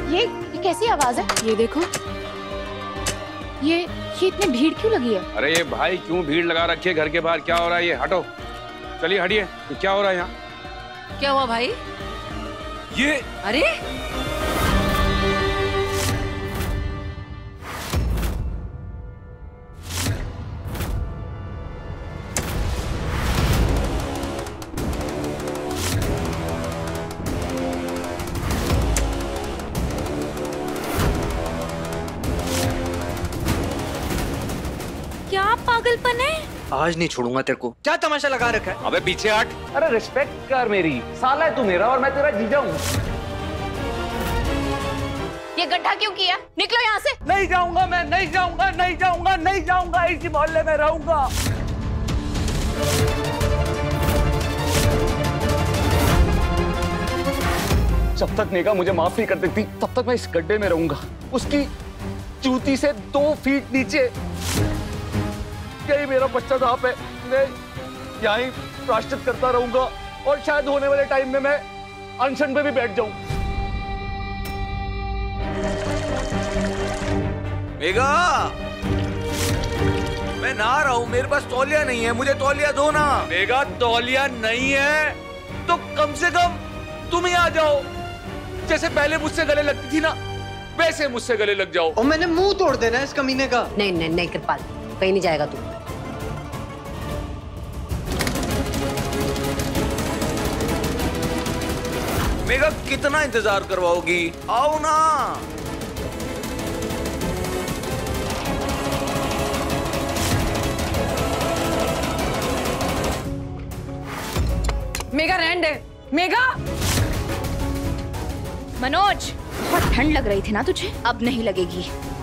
ये कैसी आवाज है? ये देखो, ये इतनी भीड़ क्यों लगी है? अरे ये भाई क्यों भीड़ लगा रखी है घर के बाहर? क्या हो रहा है? ये हटो, चलिए हटिए। ये क्या हो रहा है यहाँ? क्या हुआ भाई? ये अरे क्या पागलपन है? आज नहीं छोड़ूंगा तेरे को। क्या तमाशा लगा रखा है? अबे पीछे हट। अरे रिस्पेक्ट कर मेरी, साला है तू मेरा और मैं तेरा जीजा हूँ। ये गड्ढा क्यों किया? निकलो यहाँ से। नहीं जाऊंगा मैं, नहीं जाऊंगा, नहीं जाऊंगा, नहीं जाऊंगा, इसी मोहल्ले में रहूंगा। जब तक नेगा मुझे माफ नहीं कर देती तब तक मैं इस गड्ढे में रहूंगा, उसकी जूती से 2 फीट नीचे। यही मेरा बच्चा साहब है, मैं यहीं प्रायश्चित करता रहूंगा और शायद होने वाले टाइम में मैं अनशन पे भी बैठ जाऊं। मेगा, मैं नहा रहा हूँ, मेरे पास तौलिया नहीं है, मुझे तौलिया दो ना। मेगा तौलिया नहीं है तो कम से कम तुम ही आ जाओ। जैसे पहले मुझसे गले लगती थी ना, वैसे मुझसे गले लग जाओ। और मैंने मुंह तोड़ देना है इस कमीने का। नहीं नहीं नहीं कृपाल, कहीं नहीं जाएगा तू। मेगा कितना इंतजार करवाओगी? आओ ना। मेगा रहने दे। मेगा, मनोज, बहुत ठंड लग रही थी ना तुझे, अब नहीं लगेगी।